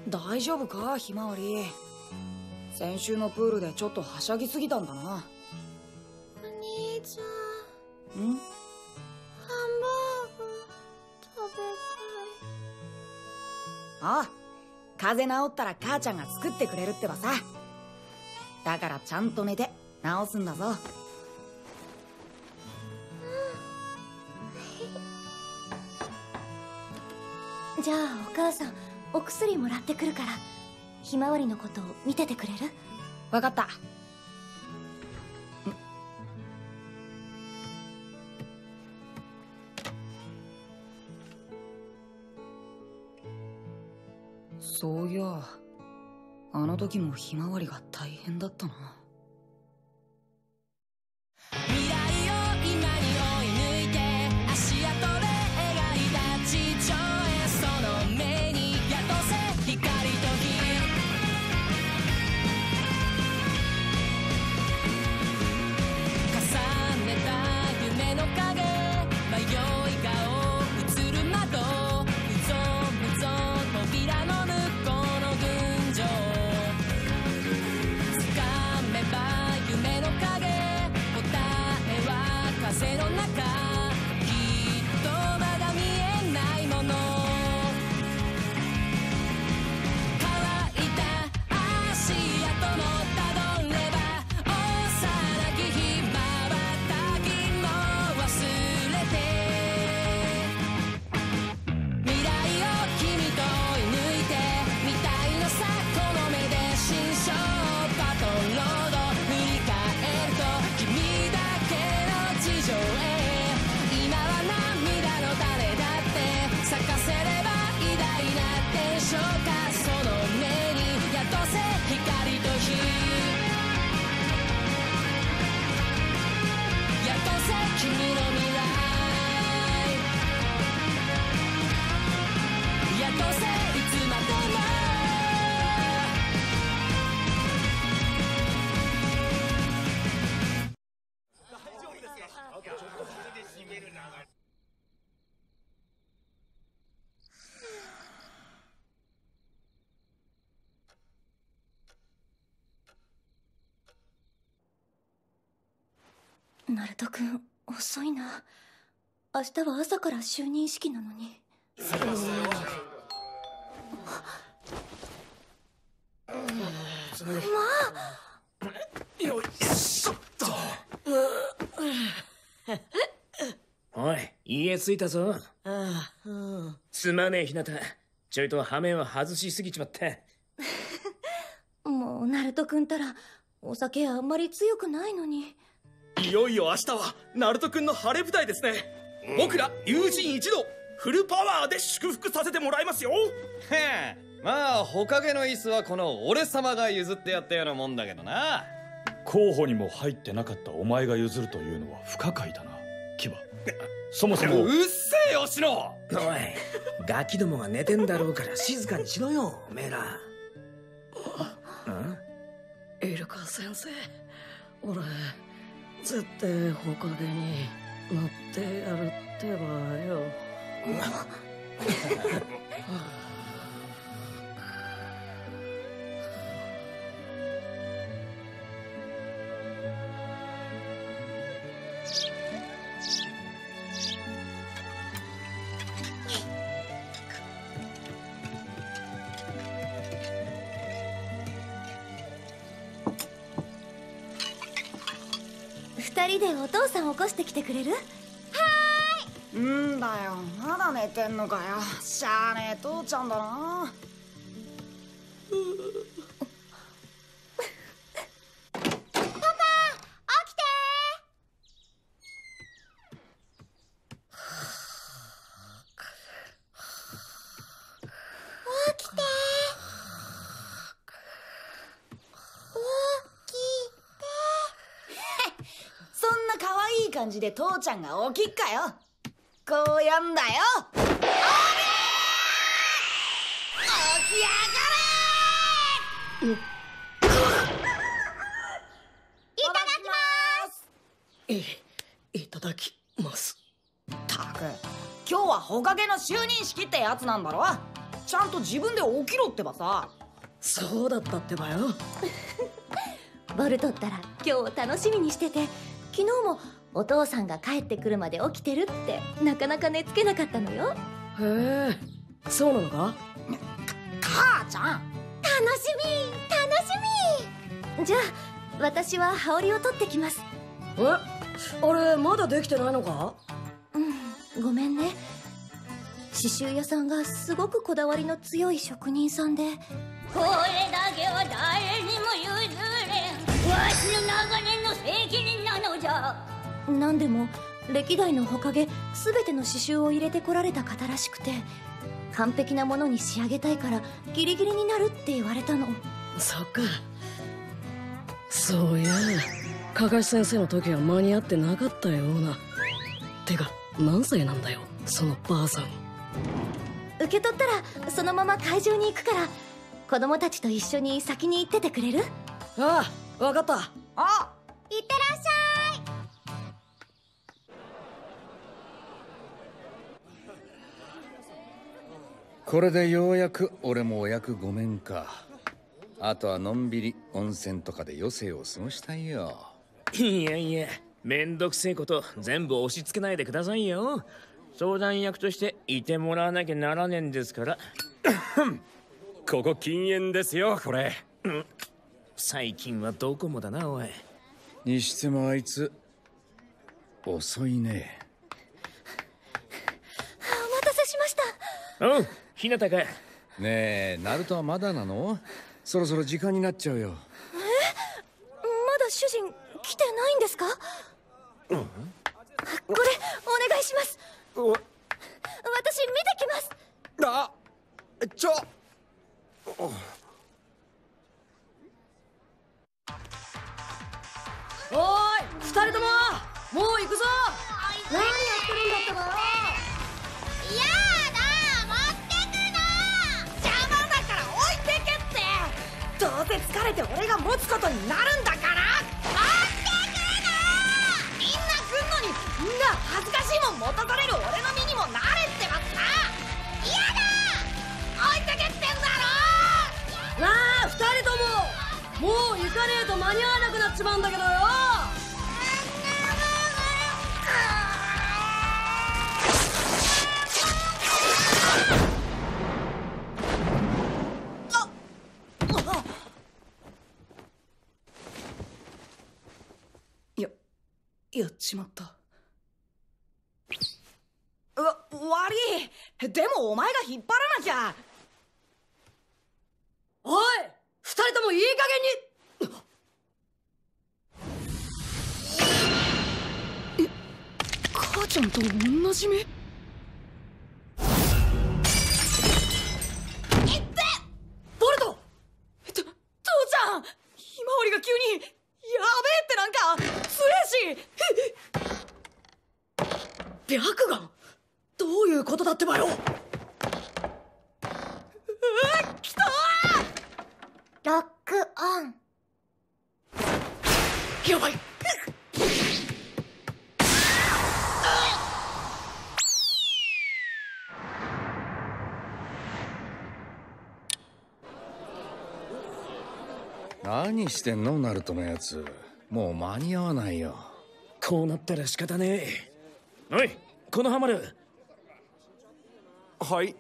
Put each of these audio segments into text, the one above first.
大丈夫かひまわり。先週のプールでちょっとはしゃぎすぎたんだな。 お兄ちゃん、 ん？ ハンバーグ食べたい。 ああ、風邪治ったら母ちゃんが作ってくれるってばさ。だからちゃんと寝て治すんだぞ。 じゃあお母さん、お薬もらってくるからひまわりのことを見ててくれる？ わかった。そういや、あの時もひまわりが大変だったな。 未来を今に追い抜いて足跡で描いた地上へ、その目に宿せ光と火、重ねた夢の影、迷い顔映る窓、うぞうぞ扉の向こうの群青、掴めば夢の影、風の中、きっとまだ見えないもの、乾いた足跡もたどれば、幼き日まばたきも忘れて、未来を君と追い抜いてみたいのさ、この目で新章パトロード振り返ると、君だけの地上へ、今は涙の種だって咲かせれば偉大な天使か、その目に宿せ光と火、宿せ君の未来、宿せいつまでも、 ナルト君遅いな。明日は朝から就任式なのに。 よいしょっと。おい、家着いたぞ。すまねえ、ひなた。ちょいと羽目を外しすぎちまった。 もうナルト君たらお酒あんまり強くないのに。 いよいよ明日はナルト君の晴れ舞台ですね。僕ら友人一同フルパワーで祝福させてもらいますよ。 へえ、まあほかげの椅子はこの俺様が譲ってやったようなもんだけどな。 候補にも入ってなかったお前が譲るというのは不可解だな、キバ。そもそも。 うっせえよ、シノ。 おい、ガキどもが寝てんだろうから静かにしろよ、おめえら。 イルカ先生、俺絶対ほかげに乗ってやるってばよ。 二人でお父さん起こしてきてくれる？ んだよ、まだ寝てんのかよ。しゃあねえ父ちゃんだな。そんな可愛い感じで父ちゃんが起きっかよ。こうやんだよ。起きやがれ。いただきます。たく、今日はほかげの就任式ってやつなんだろ。 ちゃんと自分で起きろってばさ。 そうだったってばよ。 ボルトったら今日を楽しみにしてて、昨日もお父さんが帰ってくるまで起きてるってなかなか寝つけなかったのよ。 へえ、そうなのか。 母ちゃん、 楽しみ楽しみ。じゃあ私は羽織を取ってきます。 え、あれまだできてないのか。 うん、ごめんね。刺繍屋さんがすごくこだわりの強い職人さんで、 これだけは誰にも譲れん、わしの長年の責任なのじゃ。 なんでも歴代のほかげ全ての刺繍を入れてこられた方らしくて、完璧なものに仕上げたいからギリギリになるって言われたの。 そっか。そういや、かかし先生の時は間に合ってなかったような。てか何歳なんだよそのばあさん。 受け取ったらそのまま会場に行くから、子供たちと一緒に先に行っててくれる？ ああ、わかった。 あ、 いってらっしゃい。 これでようやく俺もお役御免か。あとはのんびり温泉とかで余生を過ごしたいよ。 いやいや、めんどくせえこと全部押し付けないでくださいよ。相談役としていてもらわなきゃならねえんですから。 ここ禁煙ですよこれ。 最近はどこもだなおい。 にしてもあいつ遅いね。 お待たせしました。 おう、ひなたか。 ねえ、ナルトはまだなの？そろそろ時間になっちゃうよ。 まだ主人来てないんですか？これお願いします。私見てきます。 あ、 おーい、二人とももう行くぞ。何やってるんだってばよ。 やだ、持ってくの。邪魔だから置いてけって。 どうせ疲れて俺が持つことになるんだから。 持ってくの。 みんな来んのに、みんな恥ずかしいもん持たされる俺の身にもなれってばさ。 やだ、置いてけってんだろ。 なあ、二人とももう行かねえと間に合わなくなっちまうんだけどよ。 やっちまった。悪い。でもお前が引っ張らなきゃ。 おい、二人ともいい加減に。母ちゃんと同じ目。ボルト。 父ちゃん、ひまわりが急にやべえってなんか強えし。 白眼。どういうことだってばよ。 来たロックオン。 やばい。 何してんのナルトのやつ。もう間に合わないよ。 こうなったら仕方ねえ。おい、このハマる。 はい。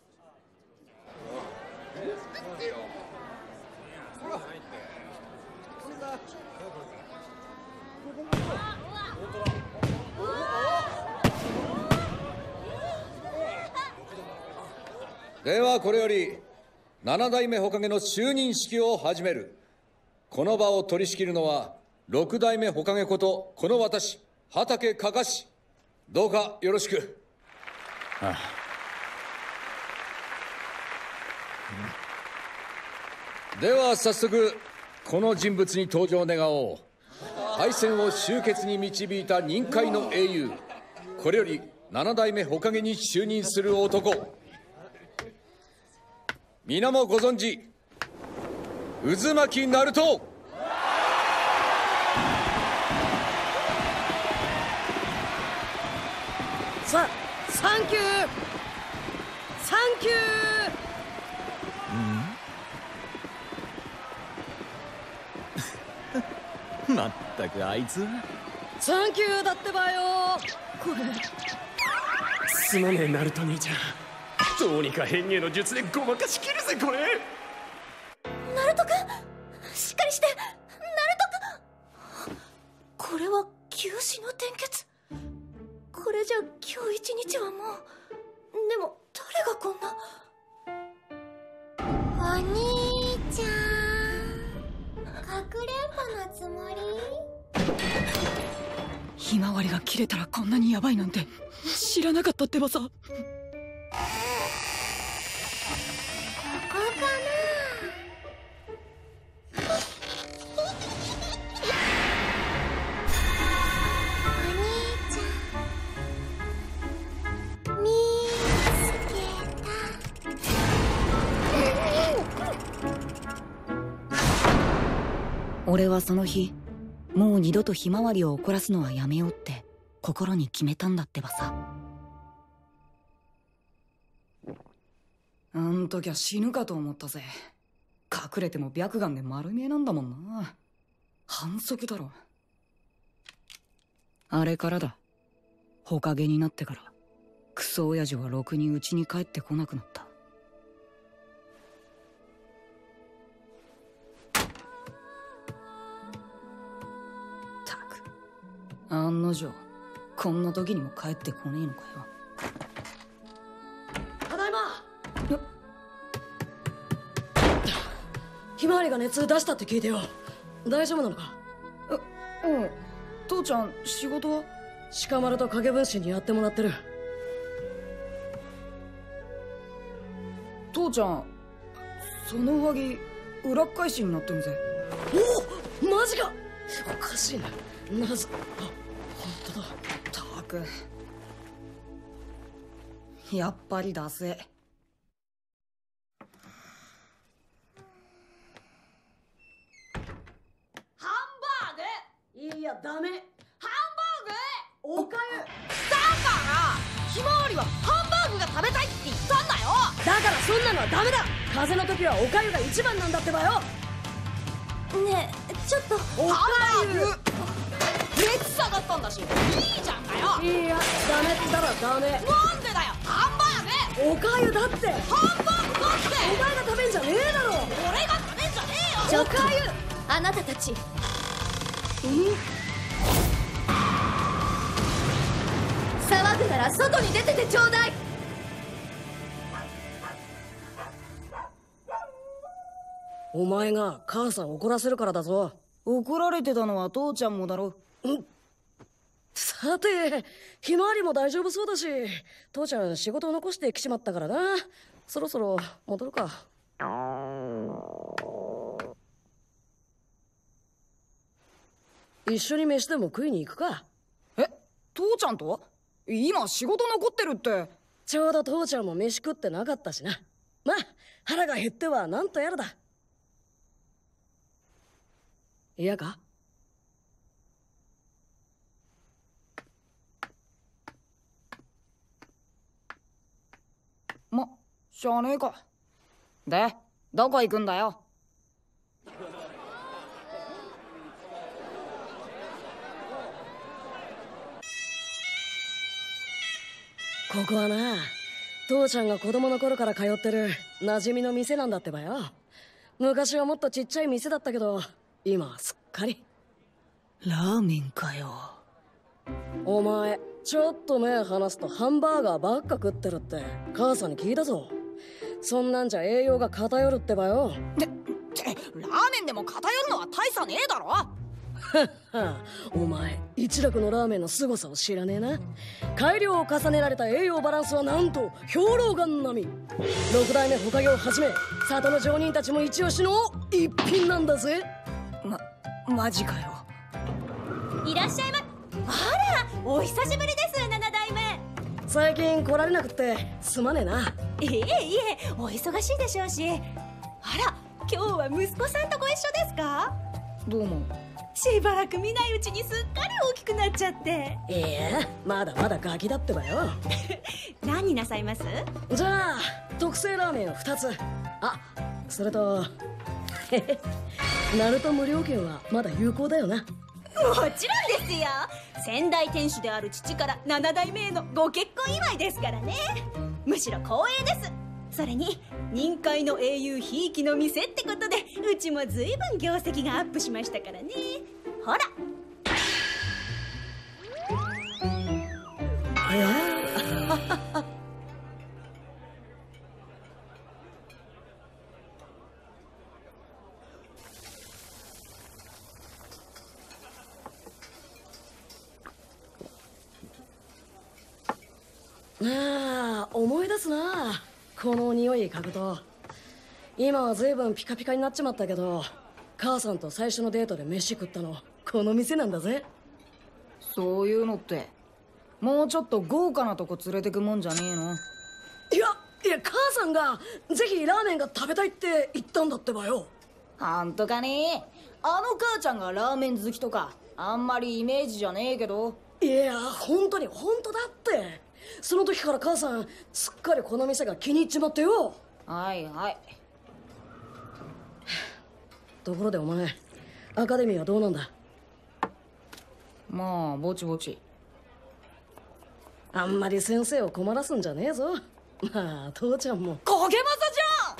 ではこれより7代目ほかげの就任式を始める。この場を取り仕切るのは6代目ほかげことこの私畠かかし。どうかよろしく。ああ、では早速この人物に登場願おう。敗戦を終結に導いた任界の英雄、これより7代目ほかげに就任する男、皆もご存知渦巻ナルト。 サンキューサンキュー。 まったくあいつは。 サンキューだってばよ。これすまねえナルト兄ちゃん、どうにか変化の術でごまかしきるぜこれ。 ナルト君、しっかりして。ナルト君、これは九死の転結。これじゃ今日一日はもう。でも誰がこんな。 お兄ちゃん、かくれんぼのつもり？ ひまわりが切れたらこんなにヤバいなんて知らなかったってばさ。ここかな。お兄ちゃん、見つけた。俺はその日もう二度とひまわりを怒らすのはやめようって心に決めたんだってばさ。 あん時は死ぬかと思ったぜ。隠れても白眼で丸見えなんだもんな。反則だろ。あれからだ。ほかげになってからクソ親父はろくに家に帰ってこなくなった。案の定こんな時にも帰ってこねえのかよ。 ただいま。ひまわりが熱出したって聞いてよ。大丈夫なのか？ うん。父ちゃん仕事は？ 鹿丸と影分身にやってもらってる。 父ちゃん、その上着裏返しになってんぜ。 おお、マジか。おかしいな。なぜ？あ、本当だ。 たく、やっぱりだぜ。 ハンバーグ？いやダメ。ハンバーグ？おかゆ。 だからひまわりはハンバーグが食べたいって言ったんだよ。 だからそんなのはダメだ。風邪の時はおかゆが一番なんだってばよ。 ねえ、ちょっと。 おかゆ熱下がったんだしいいじゃんかよ。 いやダメったらダメ。 なんでだよ。ハンバーグ。 おかゆだって。 ハンバーグだって。 お前が食べんじゃねえだろ。 俺が食べんじゃねえよ。 おかゆ、あなたたち。騒ぐなら外に出ててちょうだい。 お前が母さん怒らせるからだぞ。 怒られてたのは父ちゃんもだろ。 さて、ひまわりも大丈夫そうだし、父ちゃん仕事を残してきちまったからな。そろそろ戻るか。一緒に飯でも食いに行くか。 え、父ちゃんと？今仕事残ってるって。 ちょうど父ちゃんも飯食ってなかったしな。まあ腹が減ってはなんとやらだ。嫌か？ しゃあねえか。で、どこ行くんだよ。 ここはな、父ちゃんが子供の頃から通ってる馴染みの店なんだってばよ。昔はもっとちっちゃい店だったけど、今はすっかり。 ラーメンかよ。 お前ちょっと目離すとハンバーガーばっか食ってるって母さんに聞いたぞ。そんなんじゃ栄養が偏るってばよ。 ラーメンでも偏るのは大差ねえだろ。 お前一楽のラーメンの凄さを知らねえな。改良を重ねられた栄養バランスはなんと兵糧丸並み。6代目ほかげをはじめ里の町人たちも一押しの一品なんだぜ。 マジかよ。 いらっしゃいま。あら、お久しぶりです、7代目。 最近来られなくってすまねえな。 いえいえ、お忙しいでしょうし。あら、今日は息子さんとご一緒ですか？ どうも。 しばらく見ないうちにすっかり大きくなっちゃって。 いや、まだまだガキだってばよ。 何なさいます？ じゃあ特製ラーメンを2つ。あ、それとナルト無料券はまだ有効だよな。 もちろんですよ。先代店主である父から7代目へのご結婚祝いですからね。むしろ光栄です。それに任界の英雄ひいきの店ってことで、うちも随分業績がアップしましたからね。ほら。 ああ、思い出すな、この匂い嗅ぐと。今は随分ピカピカになっちまったけど、母さんと最初のデートで飯食ったのこの店なんだぜ。 そういうのってもうちょっと豪華なとこ連れてくもんじゃねえの？ いや母さんがぜひラーメンが食べたいって言ったんだってばよ。 あんとかね、あの母ちゃんがラーメン好きとかあんまりイメージじゃねえけど。 いや本当に本当だって。その時から母さんすっかりこの店が気に入っちまってよ。 はいはい。 ところでお前、アカデミーはどうなんだ？ まあぼちぼち。 あんまり先生を困らすんじゃねえぞ。まあ父ちゃんも。 影正じゃん。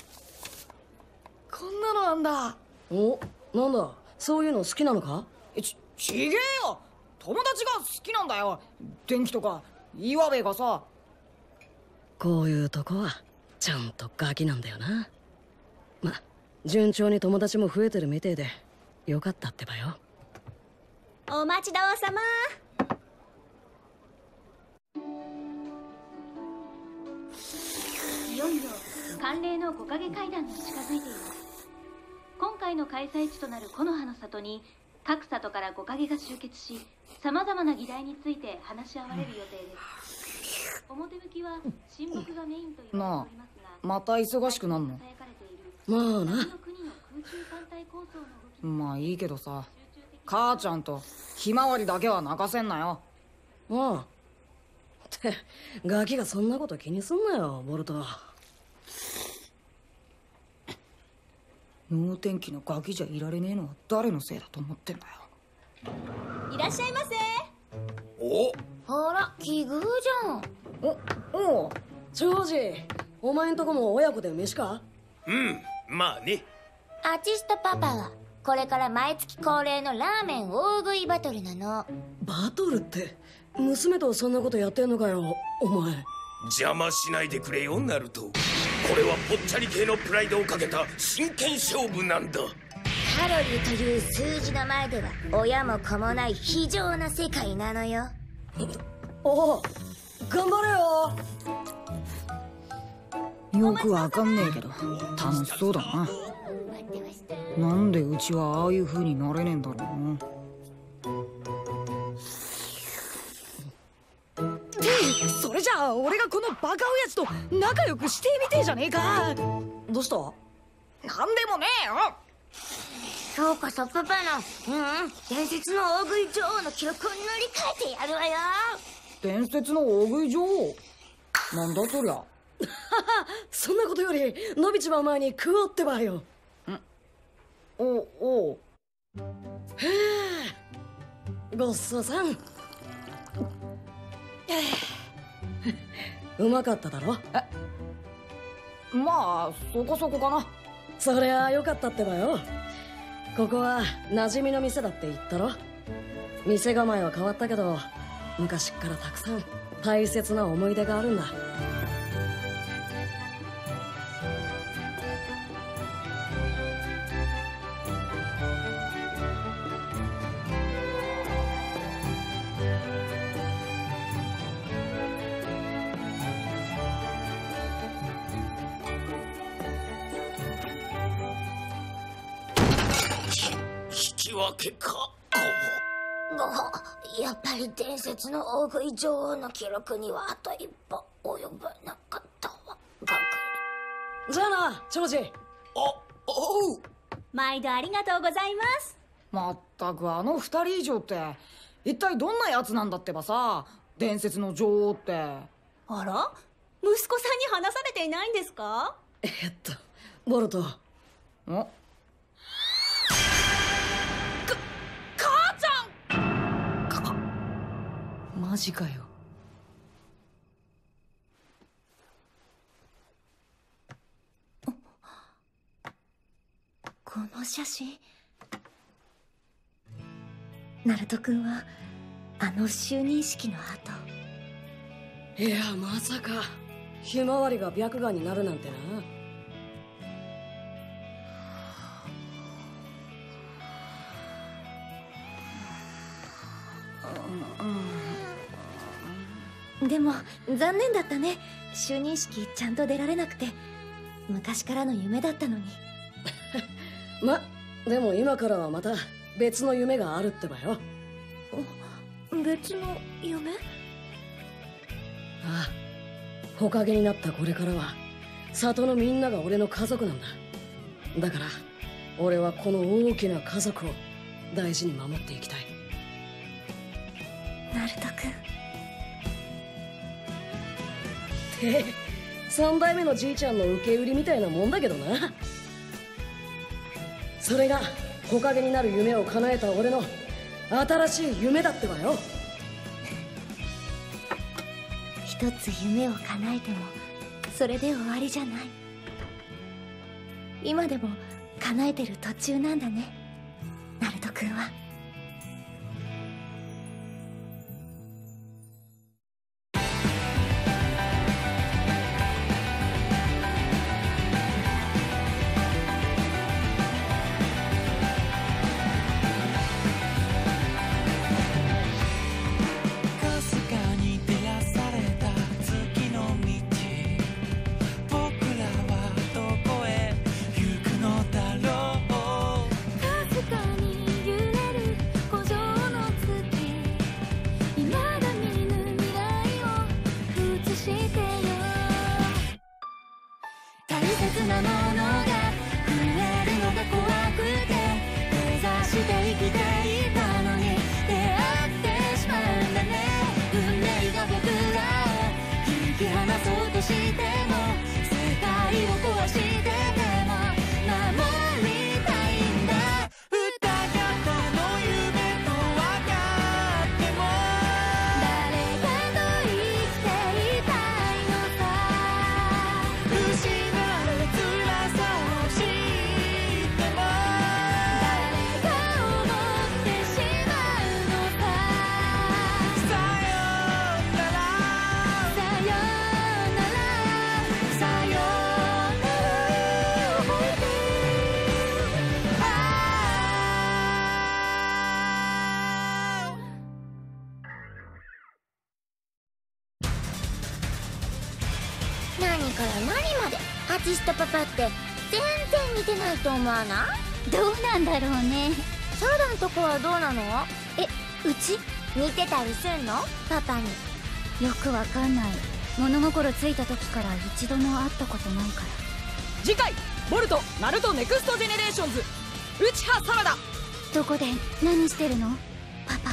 こんなのなんだ。 お、なんだ、そういうの好きなのか？ ちげえよ、友達が好きなんだよ。電気とか岩部がさ。 こういうとこはちゃんとガキなんだよな。ま、順調に友達も増えてるみてえでよかったってばよ。 お待ちどうさま。 いよいよ慣例の木陰階段が近づいています。今回の開催地となる木の葉の里に各里から木陰が集結し、さまざまな議題について話し合われる予定です。表向きは親睦がメインと言われておりますが、 また忙しくなんの？ まあな。 まあいいけどさ、母ちゃんとひまわりだけは泣かせんなよ。 ああ。ってガキがそんなこと気にすんなよ、ボルト。 能天気のガキじゃいられねえのは誰のせいだと思ってんだよ。 いらっしゃいませ。 お、 あら、奇遇じゃん。 おう、長次、お前んとこも親子で飯か？ うん、まあね。 アーティストパパはこれから毎月恒例のラーメン大食いバトルなの。 バトルって、娘とそんなことやってんのかよ、お前。 邪魔しないでくれよ、ナルト。これはぽっちゃり系のプライドをかけた真剣勝負なんだ。 カロリーという数字の前では親も子もない非常な世界なのよ。 おお、頑張れよ。 よくわかんねえけど楽しそうだな。なんでうちはああいう風になれねえんだろうな。それじゃあ俺がこのバカ親父と仲良くしてみてえじゃねえか。 どうした？ なんでもねえよ。 今日こそパパの伝説の大食い女王の記録を塗り替えてやるわよ。 伝説の大食い女王なんだそりゃ。 そんなことより伸びちまう前に食おうってばよ。 おう。 へえ、ごっそさん。うまかっただろ？ まあそこそこかな。 そりゃあよかったってばよ。ここは馴染みの店だって言ったろ。店構えは変わったけど昔っからたくさん大切な思い出があるんだ。 引き分けか。 やっぱり伝説の大食い女王の記録にはあと一歩及ばなかったわ。 じゃあな、長次。 おう。 毎度ありがとうございます。 まったくあの二人以上って一体どんなやつなんだってばさ、伝説の女王って。 あら、息子さんに話されていないんですか？ ボルト。 母ちゃマジかよ。 この写真、ナルト君はあの就任式の後。 いや、まさかひまわりが白眼になるなんてな。 でも残念だったね。就任式ちゃんと出られなくて。昔からの夢だったのに。 でも今からはまた別の夢があるってばよ。 別の夢？ ああ、ほかげになったこれからは里のみんなが俺の家族なんだ。だから俺はこの大きな家族を大事に守っていきたい。 ナルト君って3代目のじいちゃんの受け売りみたいなもんだけどな。それがほかげになる夢を叶えた俺の新しい夢だってばよ。 一つ夢を叶えてもそれで終わりじゃない。今でも叶えてる途中なんだね、ナルト君は。 何から何までアチストパパって全然似てないと思わない？どうなんだろうね。サラダんとこはどうなの？うち？似てたりすんの？パパに。 よくわかんない。物心ついた時から一度も会ったことないから。 次回ボルトナルトネクストジェネレーションズ、ウチハサラダ。 どこで何してるの？パパ。